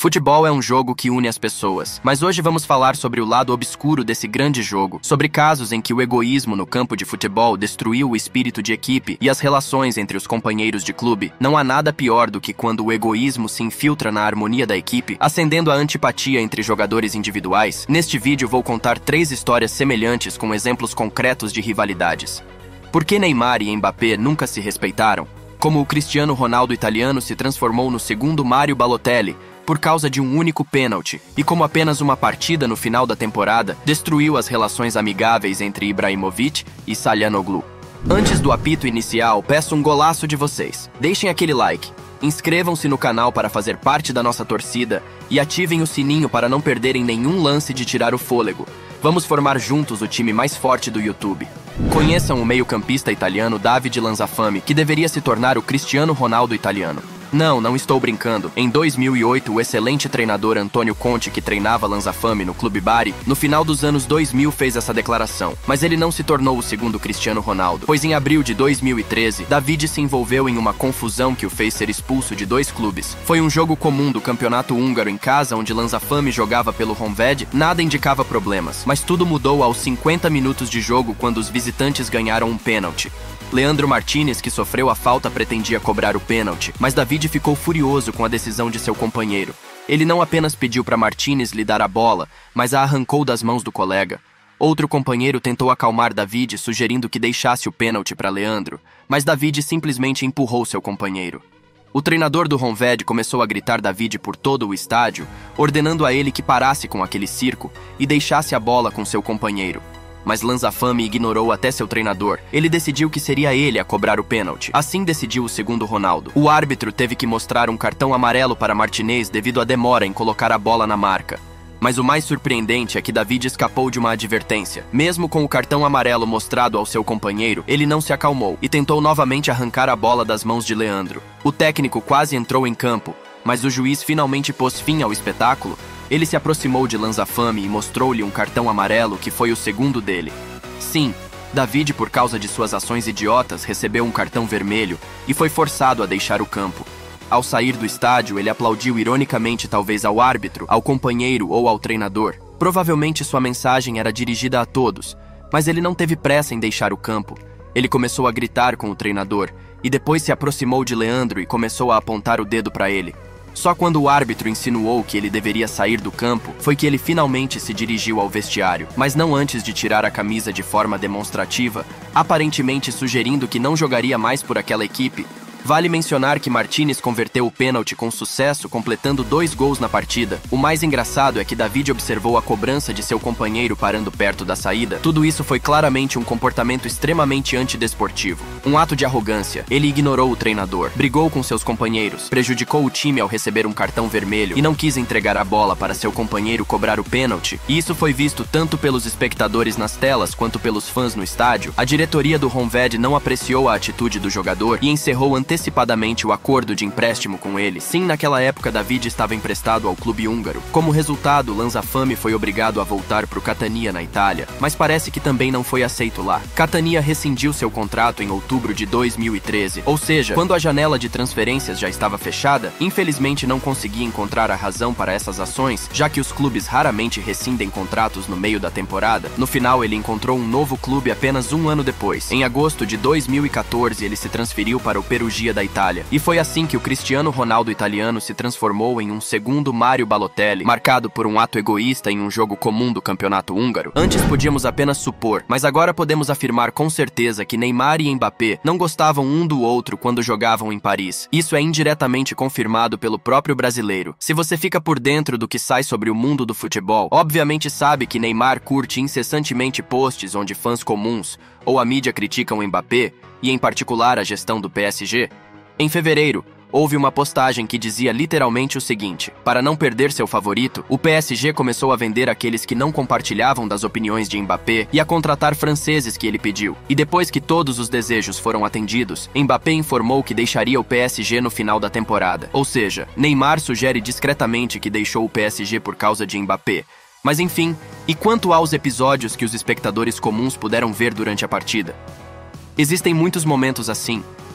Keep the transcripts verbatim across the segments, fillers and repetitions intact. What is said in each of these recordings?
Futebol é um jogo que une as pessoas, mas hoje vamos falar sobre o lado obscuro desse grande jogo, sobre casos em que o egoísmo no campo de futebol destruiu o espírito de equipe e as relações entre os companheiros de clube. Não há nada pior do que quando o egoísmo se infiltra na harmonia da equipe, acendendo a antipatia entre jogadores individuais. Neste vídeo vou contar três histórias semelhantes com exemplos concretos de rivalidades. Por que Neymar e Mbappé nunca se respeitaram? Como o Cristiano Ronaldo italiano se transformou no segundo Mario Balotelli por causa de um único pênalti, e como apenas uma partida no final da temporada destruiu as relações amigáveis entre Ibrahimovic e Çalhanoğlu. Antes do apito inicial, peço um golaço de vocês. Deixem aquele like, inscrevam-se no canal para fazer parte da nossa torcida e ativem o sininho para não perderem nenhum lance de tirar o fôlego. Vamos formar juntos o time mais forte do YouTube. Conheçam o meio-campista italiano Davide Lanzafame, que deveria se tornar o Cristiano Ronaldo italiano. Não, não estou brincando. Em dois mil e oito, o excelente treinador Antônio Conte, que treinava Lanzafame no Clube Bari, no final dos anos dois mil fez essa declaração. Mas ele não se tornou o segundo Cristiano Ronaldo, pois em abril de dois mil e treze, Davide se envolveu em uma confusão que o fez ser expulso de dois clubes. Foi um jogo comum do campeonato húngaro em casa, onde Lanzafame jogava pelo Honvéd, nada indicava problemas. Mas tudo mudou aos cinquenta minutos de jogo, quando os visitantes ganharam um pênalti. Leandro Martinez, que sofreu a falta, pretendia cobrar o pênalti, mas Davide ficou furioso com a decisão de seu companheiro. Ele não apenas pediu para Martinez lhe dar a bola, mas a arrancou das mãos do colega. Outro companheiro tentou acalmar Davide, sugerindo que deixasse o pênalti para Leandro, mas Davide simplesmente empurrou seu companheiro. O treinador do Honvéd começou a gritar Davide por todo o estádio, ordenando a ele que parasse com aquele circo e deixasse a bola com seu companheiro. Mas Lanzafame ignorou até seu treinador. Ele decidiu que seria ele a cobrar o pênalti. Assim decidiu o segundo Ronaldo. O árbitro teve que mostrar um cartão amarelo para Martinez devido à demora em colocar a bola na marca. Mas o mais surpreendente é que Davide escapou de uma advertência. Mesmo com o cartão amarelo mostrado ao seu companheiro, ele não se acalmou e tentou novamente arrancar a bola das mãos de Leandro. O técnico quase entrou em campo, mas o juiz finalmente pôs fim ao espetáculo. Ele se aproximou de Lanzafame e mostrou-lhe um cartão amarelo que foi o segundo dele. Sim, Davide, por causa de suas ações idiotas, recebeu um cartão vermelho e foi forçado a deixar o campo. Ao sair do estádio, ele aplaudiu ironicamente talvez ao árbitro, ao companheiro ou ao treinador. Provavelmente sua mensagem era dirigida a todos, mas ele não teve pressa em deixar o campo. Ele começou a gritar com o treinador e depois se aproximou de Leandro e começou a apontar o dedo para ele. Só quando o árbitro insinuou que ele deveria sair do campo, foi que ele finalmente se dirigiu ao vestiário, mas não antes de tirar a camisa de forma demonstrativa, aparentemente sugerindo que não jogaria mais por aquela equipe. Vale mencionar que Martinez converteu o pênalti com sucesso, completando dois gols na partida. O mais engraçado é que Davide observou a cobrança de seu companheiro parando perto da saída. Tudo isso foi claramente um comportamento extremamente antidesportivo. Um ato de arrogância. Ele ignorou o treinador, brigou com seus companheiros, prejudicou o time ao receber um cartão vermelho e não quis entregar a bola para seu companheiro cobrar o pênalti. E isso foi visto tanto pelos espectadores nas telas quanto pelos fãs no estádio. A diretoria do Honvéd não apreciou a atitude do jogador e encerrou antecipadamente antecipadamente o acordo de empréstimo com ele. Sim, naquela época Davide estava emprestado ao clube húngaro. Como resultado, Lanzafame foi obrigado a voltar para o Catania na Itália, mas parece que também não foi aceito lá. Catania rescindiu seu contrato em outubro de dois mil e treze, ou seja, quando a janela de transferências já estava fechada. Infelizmente não consegui encontrar a razão para essas ações, já que os clubes raramente rescindem contratos no meio da temporada. No final, ele encontrou um novo clube apenas um ano depois. Em agosto de dois mil e quatorze, ele se transferiu para o Perugia da Itália. E foi assim que o Cristiano Ronaldo italiano se transformou em um segundo Mario Balotelli, marcado por um ato egoísta em um jogo comum do campeonato húngaro. Antes podíamos apenas supor, mas agora podemos afirmar com certeza que Neymar e Mbappé não gostavam um do outro quando jogavam em Paris. Isso é indiretamente confirmado pelo próprio brasileiro. Se você fica por dentro do que sai sobre o mundo do futebol, obviamente sabe que Neymar curte incessantemente posts onde fãs comuns ou a mídia criticam Mbappé, e em particular a gestão do P S G. Em fevereiro, houve uma postagem que dizia literalmente o seguinte: para não perder seu favorito, o P S G começou a vender aqueles que não compartilhavam das opiniões de Mbappé e a contratar franceses que ele pediu. E depois que todos os desejos foram atendidos, Mbappé informou que deixaria o P S G no final da temporada. Ou seja, Neymar sugere discretamente que deixou o P S G por causa de Mbappé. Mas enfim, e quanto aos episódios que os espectadores comuns puderam ver durante a partida? Existem muitos momentos assim.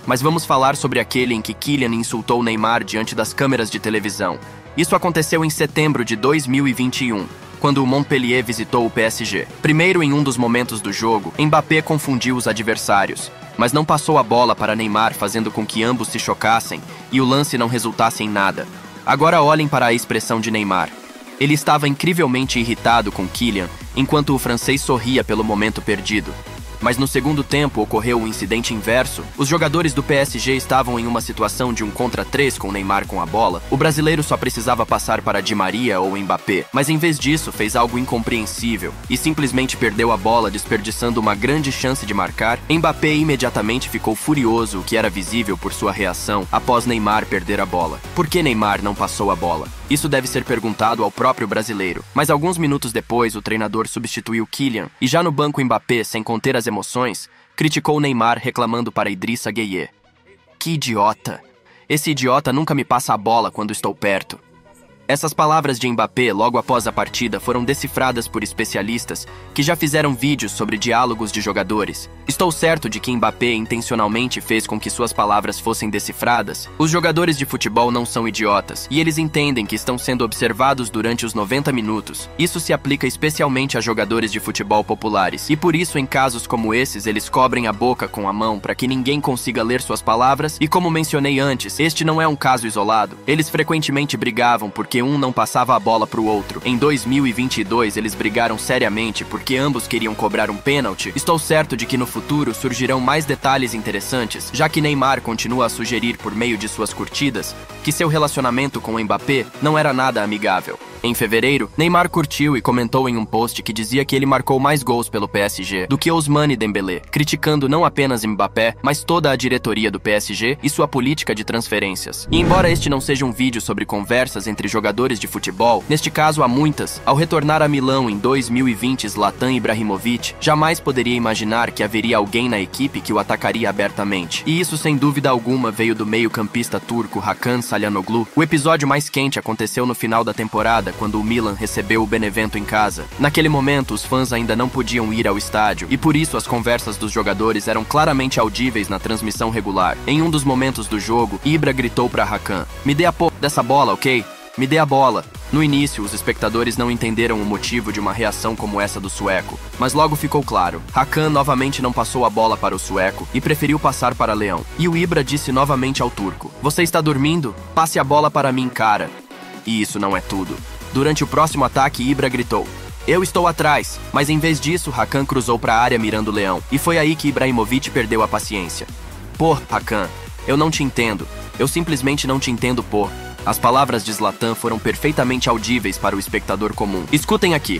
Mas vamos falar sobre aquele em que Kylian insultou Neymar diante das câmeras de televisão. Isso aconteceu em setembro de dois mil e vinte e um, quando o Montpellier visitou o P S G. Primeiro, em um dos momentos do jogo, Mbappé confundiu os adversários, mas não passou a bola para Neymar, fazendo com que ambos se chocassem e o lance não resultasse em nada. Agora olhem para a expressão de Neymar. Ele estava incrivelmente irritado com Kylian, enquanto o francês sorria pelo momento perdido. Mas no segundo tempo ocorreu um incidente inverso. Os jogadores do P S G estavam em uma situação de um contra três com Neymar com a bola. O brasileiro só precisava passar para Di Maria ou Mbappé, mas em vez disso fez algo incompreensível e simplesmente perdeu a bola, desperdiçando uma grande chance de marcar. Mbappé imediatamente ficou furioso, o que era visível por sua reação após Neymar perder a bola. Por que Neymar não passou a bola? Isso deve ser perguntado ao próprio brasileiro. Mas alguns minutos depois, o treinador substituiu Kylian e já no banco Mbappé, sem conter as emoções, criticou Neymar reclamando para Idrissa Gueye. Que idiota! Esse idiota nunca me passa a bola quando estou perto. Essas palavras de Mbappé logo após a partida foram decifradas por especialistas que já fizeram vídeos sobre diálogos de jogadores. Estou certo de que Mbappé intencionalmente fez com que suas palavras fossem decifradas. Os jogadores de futebol não são idiotas e eles entendem que estão sendo observados durante os noventa minutos. Isso se aplica especialmente a jogadores de futebol populares e por isso em casos como esses eles cobrem a boca com a mão para que ninguém consiga ler suas palavras e como mencionei antes, este não é um caso isolado. Eles frequentemente brigavam porque um não passava a bola para o outro. Em dois mil e vinte e dois, eles brigaram seriamente porque ambos queriam cobrar um pênalti. Estou certo de que no futuro surgirão mais detalhes interessantes, já que Neymar continua a sugerir por meio de suas curtidas que seu relacionamento com Mbappé não era nada amigável. Em fevereiro, Neymar curtiu e comentou em um post que dizia que ele marcou mais gols pelo P S G do que Ousmane Dembélé, criticando não apenas Mbappé, mas toda a diretoria do P S G e sua política de transferências. E embora este não seja um vídeo sobre conversas entre jogadores de futebol, neste caso há muitas, ao retornar a Milão em dois mil e vinte, Zlatan Ibrahimović jamais poderia imaginar que haveria alguém na equipe que o atacaria abertamente. E isso sem dúvida alguma veio do meio-campista turco Hakan Çalhanoğlu. O episódio mais quente aconteceu no final da temporada, quando o Milan recebeu o Benevento em casa. Naquele momento, os fãs ainda não podiam ir ao estádio, e por isso as conversas dos jogadores eram claramente audíveis na transmissão regular. Em um dos momentos do jogo, Ibra gritou para Hakan: "Me dê a porra dessa bola, ok? Me dê a bola." No início, os espectadores não entenderam o motivo de uma reação como essa do sueco, mas logo ficou claro. Hakan novamente não passou a bola para o sueco e preferiu passar para Leão. E o Ibra disse novamente ao turco: "Você está dormindo? Passe a bola para mim, cara." E isso não é tudo. Durante o próximo ataque, Ibra gritou: "Eu estou atrás", mas em vez disso, Hakan cruzou para a área mirando o Leão. E foi aí que Ibrahimović perdeu a paciência. "Pô, Hakan, eu não te entendo. Eu simplesmente não te entendo, pô." As palavras de Zlatan foram perfeitamente audíveis para o espectador comum. Escutem aqui.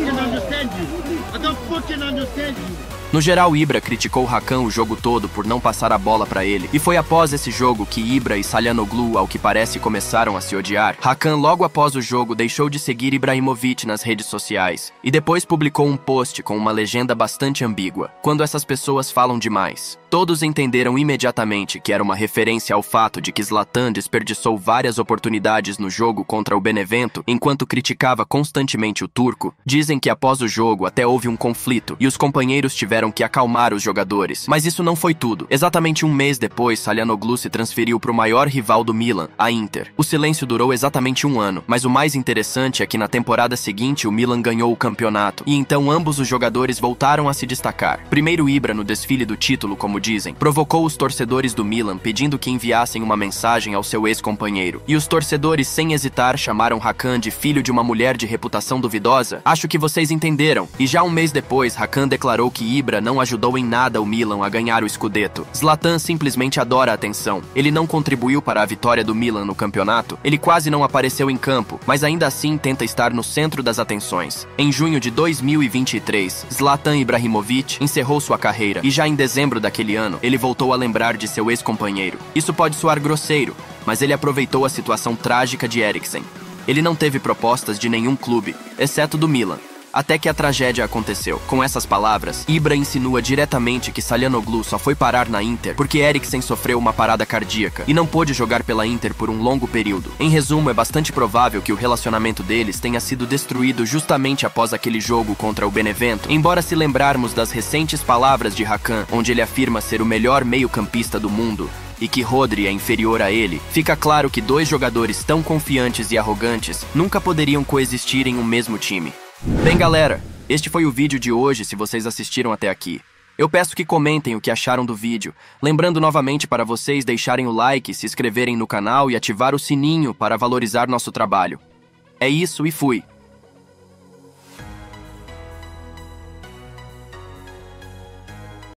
No geral, Ibra criticou Hakan o jogo todo por não passar a bola para ele, e foi após esse jogo que Ibra e Çalhanoğlu, ao que parece, começaram a se odiar. Hakan, logo após o jogo, deixou de seguir Ibrahimović nas redes sociais, e depois publicou um post com uma legenda bastante ambígua: "Quando essas pessoas falam demais." Todos entenderam imediatamente que era uma referência ao fato de que Zlatan desperdiçou várias oportunidades no jogo contra o Benevento, enquanto criticava constantemente o turco. Dizem que após o jogo até houve um conflito, e os companheiros tiveram que acalmar os jogadores. Mas isso não foi tudo. Exatamente um mês depois, Çalhanoğlu se transferiu para o maior rival do Milan, a Inter. O silêncio durou exatamente um ano, mas o mais interessante é que na temporada seguinte o Milan ganhou o campeonato, e então ambos os jogadores voltaram a se destacar. Primeiro, Ibra, no desfile do título, como dizem, provocou os torcedores do Milan pedindo que enviassem uma mensagem ao seu ex-companheiro. E os torcedores, sem hesitar, chamaram Hakan de filho de uma mulher de reputação duvidosa. Acho que vocês entenderam. E já um mês depois, Hakan declarou que Ibra não ajudou em nada o Milan a ganhar o Scudetto. Zlatan simplesmente adora a atenção. Ele não contribuiu para a vitória do Milan no campeonato, ele quase não apareceu em campo, mas ainda assim tenta estar no centro das atenções. Em junho de dois mil e vinte e três, Zlatan Ibrahimović encerrou sua carreira, e já em dezembro daquele ano, ele voltou a lembrar de seu ex-companheiro. Isso pode soar grosseiro, mas ele aproveitou a situação trágica de Eriksen. Ele não teve propostas de nenhum clube, exceto do Milan. Até que a tragédia aconteceu. Com essas palavras, Ibra insinua diretamente que Çalhanoğlu só foi parar na Inter porque Eriksen sofreu uma parada cardíaca e não pôde jogar pela Inter por um longo período. Em resumo, é bastante provável que o relacionamento deles tenha sido destruído justamente após aquele jogo contra o Benevento, embora se lembrarmos das recentes palavras de Hakan, onde ele afirma ser o melhor meio-campista do mundo e que Rodri é inferior a ele, fica claro que dois jogadores tão confiantes e arrogantes nunca poderiam coexistir em um mesmo time. Bem, galera, este foi o vídeo de hoje se vocês assistiram até aqui. Eu peço que comentem o que acharam do vídeo, lembrando novamente para vocês deixarem o like, se inscreverem no canal e ativar o sininho para valorizar nosso trabalho. É isso e fui!